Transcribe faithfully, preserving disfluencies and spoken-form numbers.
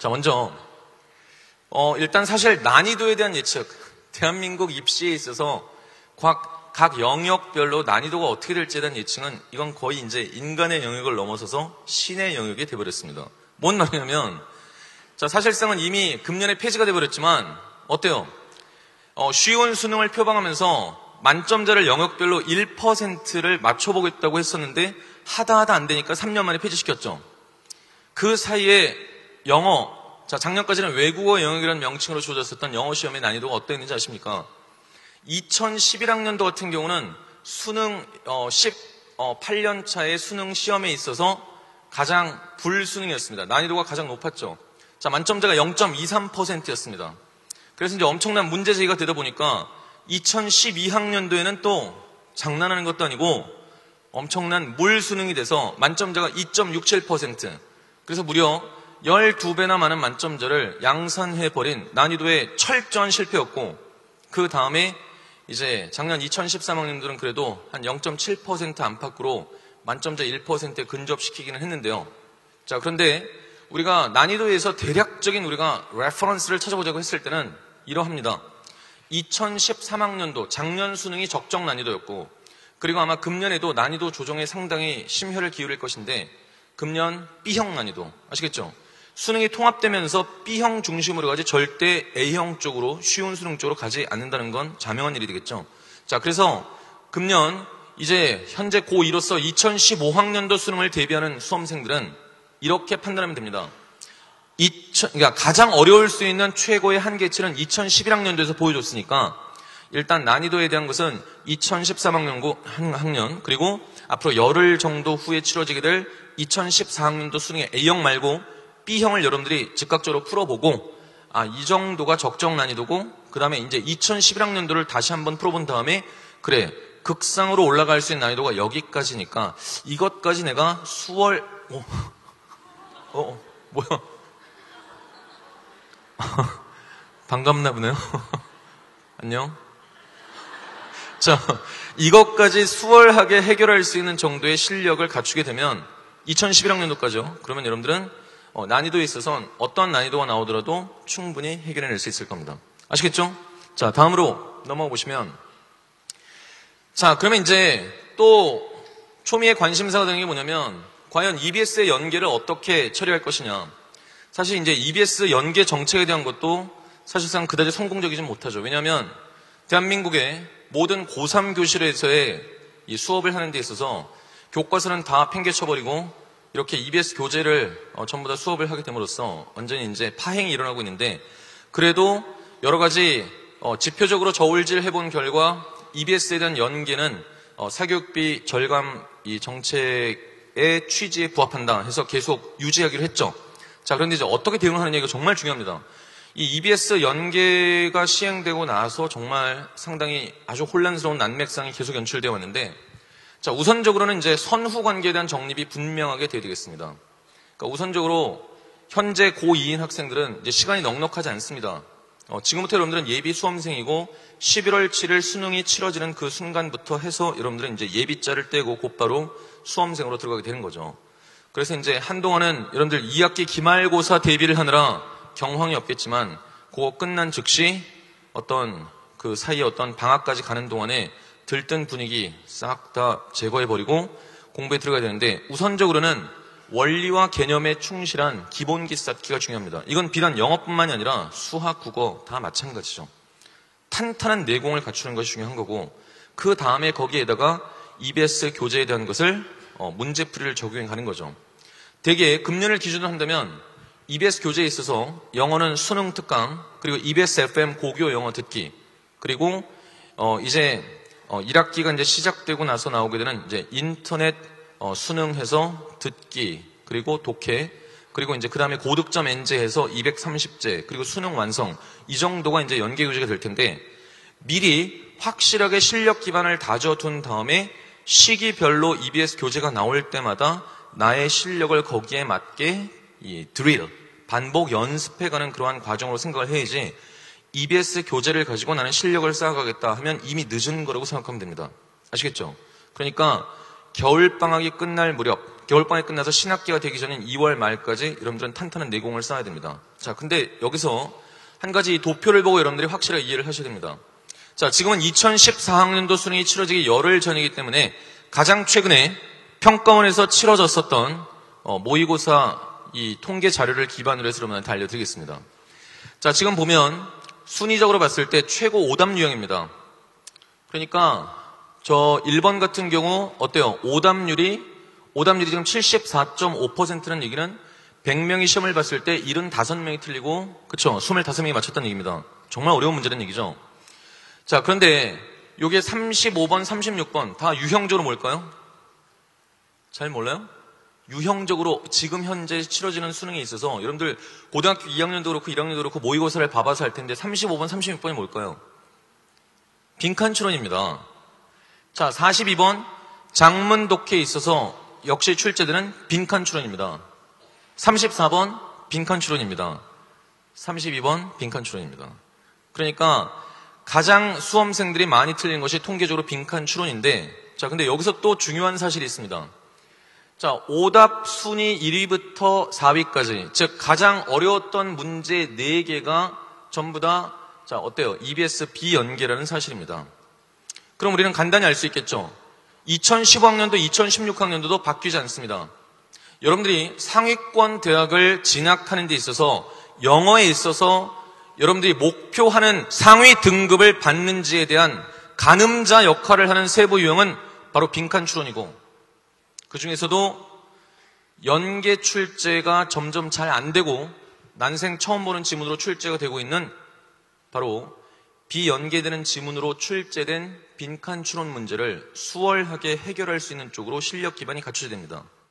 자, 먼저 어, 일단 사실 난이도에 대한 예측, 대한민국 입시에 있어서 각, 각 영역별로 난이도가 어떻게 될지에 대한 예측은 이건 거의 이제 인간의 영역을 넘어서서 신의 영역이 돼버렸습니다. 뭔 말이냐면, 자, 사실상은 이미 금년에 폐지가 돼버렸지만 어때요? 어, 쉬운 수능을 표방하면서 만점자를 영역별로 일 퍼센트를 맞춰보겠다고 했었는데 하다 하다 안 되니까 삼 년 만에 폐지시켰죠. 그 사이에 영어, 자, 작년까지는 외국어 영역이라는 명칭으로 주어졌었던 영어 시험의 난이도가 어떠했는지 아십니까? 이천십일 학년도 같은 경우는 수능 어, 십팔 년 차의 수능 시험에 있어서 가장 불수능이었습니다. 난이도가 가장 높았죠. 자, 만점자가 영 점 이삼 퍼센트였습니다. 그래서 이제 엄청난 문제 제기가 되다 보니까 이천십이 학년도에는 또 장난하는 것도 아니고 엄청난 물수능이 돼서 만점자가 이 점 육칠 퍼센트. 그래서 무려 열두 배나 많은 만점자를 양산해버린 난이도의 철저한 실패였고, 그 다음에 이제 작년 이천십삼 학년들은 그래도 한 영 점 칠 퍼센트 안팎으로 만점자 일 퍼센트에 근접시키기는 했는데요. 자, 그런데 우리가 난이도에서 대략적인 우리가 레퍼런스를 찾아보자고 했을 때는 이러합니다. 이천십삼 학년도 작년 수능이 적정 난이도였고, 그리고 아마 금년에도 난이도 조정에 상당히 심혈을 기울일 것인데, 금년 B형 난이도 아시겠죠? 수능이 통합되면서 B형 중심으로 가지 절대 A형 쪽으로, 쉬운 수능 쪽으로 가지 않는다는 건 자명한 일이 되겠죠. 자, 그래서 금년 이제 현재 고이로서 이천십오 학년도 수능을 대비하는 수험생들은 이렇게 판단하면 됩니다. 이천, 그러니까 가장 어려울 수 있는 최고의 한계치는 이천십일 학년도에서 보여줬으니까 일단 난이도에 대한 것은 이천십삼 학년고 학년, 그리고 앞으로 열흘 정도 후에 치러지게 될 이천십사 학년도 수능의 A형 말고 B형을 여러분들이 즉각적으로 풀어보고, 아, 이 정도가 적정 난이도고, 그 다음에 이제 이천십일 학년도를 다시 한번 풀어본 다음에, 그래, 극상으로 올라갈 수 있는 난이도가 여기까지니까 이것까지 내가 수월, 어, 어, 어 뭐야? 반갑나 보네요. 안녕. 자, 이것까지 수월하게 해결할 수 있는 정도의 실력을 갖추게 되면 이천십일 학년도까지요. 그러면 여러분들은 어, 난이도에 있어서는 어떤 난이도가 나오더라도 충분히 해결해낼 수 있을 겁니다. 아시겠죠? 자, 다음으로 넘어가 보시면, 자, 그러면 이제 또 초미의 관심사가 되는 게 뭐냐면, 과연 이비에스의 연계를 어떻게 처리할 것이냐. 사실 이제 이비에스 연계 정책에 대한 것도 사실상 그다지 성공적이지 못하죠. 왜냐하면 대한민국의 모든 고삼 교실에서의 이 수업을 하는 데 있어서 교과서는 다 팽개쳐버리고 이렇게 이비에스 교재를 어, 전부 다 수업을 하게 됨으로써 완전히 이제 파행이 일어나고 있는데, 그래도 여러 가지 어, 지표적으로 저울질 해본 결과 이비에스에 대한 연계는 어, 사교육비 절감 이 정책의 취지에 부합한다 해서 계속 유지하기로 했죠. 자, 그런데 이제 어떻게 대응하느냐가 정말 중요합니다. 이 이비에스 연계가 시행되고 나서 정말 상당히 아주 혼란스러운 난맥상이 계속 연출되어 왔는데, 자, 우선적으로는 이제 선후 관계에 대한 정립이 분명하게 되어야 되겠습니다. 그러니까 우선적으로 현재 고이인 학생들은 이제 시간이 넉넉하지 않습니다. 어, 지금부터 여러분들은 예비 수험생이고 십일월 칠일 수능이 치러지는 그 순간부터 해서 여러분들은 이제 예비자를 떼고 곧바로 수험생으로 들어가게 되는 거죠. 그래서 이제 한동안은 여러분들 이 학기 기말고사 대비를 하느라 경황이 없겠지만, 그거 끝난 즉시 어떤 그 사이에 어떤 방학까지 가는 동안에 들뜬 분위기 싹 다 제거해버리고 공부에 들어가야 되는데, 우선적으로는 원리와 개념에 충실한 기본기 쌓기가 중요합니다. 이건 비단 영어뿐만이 아니라 수학, 국어 다 마찬가지죠. 탄탄한 내공을 갖추는 것이 중요한 거고, 그 다음에 거기에다가 이비에스 교재에 대한 것을 어, 문제풀이를 적용해 가는 거죠. 대개 금년을 기준으로 한다면 이비에스 교재에 있어서 영어는 수능 특강, 그리고 이비에스 에프엠 고교 영어 듣기, 그리고 어, 이제 어, 일 학기가 이제 시작되고 나서 나오게 되는 이제 인터넷 어, 수능해서 듣기, 그리고 독해, 그리고 이제 그 다음에 고득점 엔제해서 이백삼십 제, 그리고 수능 완성, 이 정도가 이제 연계 교재가 될 텐데, 미리 확실하게 실력 기반을 다져둔 다음에 시기별로 이비에스 교재가 나올 때마다 나의 실력을 거기에 맞게 이 드릴, 반복 연습해가는 그러한 과정으로 생각을 해야지, 이비에스 교재를 가지고 나는 실력을 쌓아가겠다 하면 이미 늦은 거라고 생각하면 됩니다. 아시겠죠? 그러니까 겨울방학이 끝날 무렵, 겨울방학이 끝나서 신학기가 되기 전인 이월 말까지 여러분들은 탄탄한 내공을 쌓아야 됩니다. 자, 근데 여기서 한 가지 도표를 보고 여러분들이 확실하게 이해를 하셔야 됩니다. 자, 지금은 이천십사 학년도 수능이 치러지기 열흘 전이기 때문에 가장 최근에 평가원에서 치러졌었던 어, 모의고사 이 통계 자료를 기반으로 해서 여러분한테 알려드리겠습니다. 자, 지금 보면 순위적으로 봤을 때 최고 오답 유형입니다. 그러니까 저 일 번 같은 경우 어때요? 오답률이 오답률이 지금 칠십사 점 오 퍼센트라는 얘기는 백 명이 시험을 봤을 때 칠십오 명이 틀리고 그쵸? 이십오 명이 맞췄다는 얘기입니다. 정말 어려운 문제라는 얘기죠. 자, 그런데 요게 삼십오 번, 삼십육 번 다 유형적으로 뭘까요? 잘 몰라요? 유형적으로 지금 현재 치러지는 수능에 있어서 여러분들 고등학교 이 학년도 그렇고 일 학년도 그렇고 모의고사를 봐봐서 할 텐데 삼십오 번, 삼십육 번이 뭘까요? 빈칸 추론입니다. 자, 사십이 번 장문 독해에 있어서 역시 출제되는 빈칸 추론입니다. 삼십사 번 빈칸 추론입니다. 삼십이 번 빈칸 추론입니다. 그러니까 가장 수험생들이 많이 틀린 것이 통계적으로 빈칸 추론인데, 자, 근데 여기서 또 중요한 사실이 있습니다. 자, 오답 순위 일 위부터 사 위까지, 즉 가장 어려웠던 문제 네 개가 전부 다 자, 어때요? 이비에스 비연계라는 사실입니다. 그럼 우리는 간단히 알 수 있겠죠. 이천십오 학년도, 이천십육 학년도도 바뀌지 않습니다. 여러분들이 상위권 대학을 진학하는 데 있어서 영어에 있어서 여러분들이 목표하는 상위 등급을 받는지에 대한 가늠자 역할을 하는 세부 유형은 바로 빈칸 추론이고, 그 중에서도 연계 출제가 점점 잘 안 되고 난생 처음 보는 지문으로 출제가 되고 있는 바로 비연계되는 지문으로 출제된 빈칸 추론 문제를 수월하게 해결할 수 있는 쪽으로 실력 기반이 갖춰져야 됩니다.